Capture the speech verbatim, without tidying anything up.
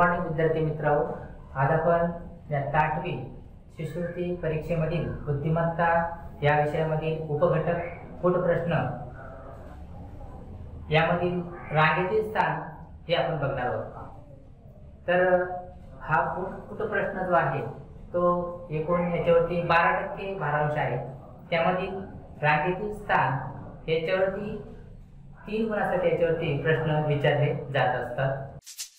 Morning विद्यार्थी मित्रांनो, आज आपण इयत्ता आठवी शिष्यवृत्ती परीक्षेमधील बुद्धिमत्ता या विषयामधील उपघटक फूट प्रश्न यामधील रांगेतील स्थान हे आपण बघणार आहोत। तर हा फूट फूट प्रश्न जो आहे तो एकूण याच्यावरती बारा टक्के भारांश आहे। त्यामधील रांगेतील स्थान याच्यावरती तीन गुणासाठी याच्यावरती प्रश्न विचारले जात असतात।